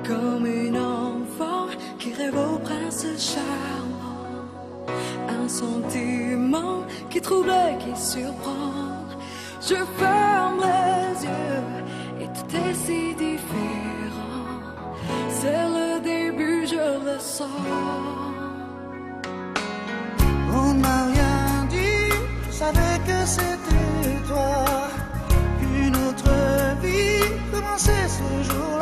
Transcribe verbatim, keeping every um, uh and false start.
comme une enfant qui rêve au prince charmant. Un sentiment qui trouble, qui surprend. Je ferme les yeux et tout est si différent. C'est le début, je le sens. On m'a rien dit, je savais que c'était toi. Une autre vie commençait ce jour.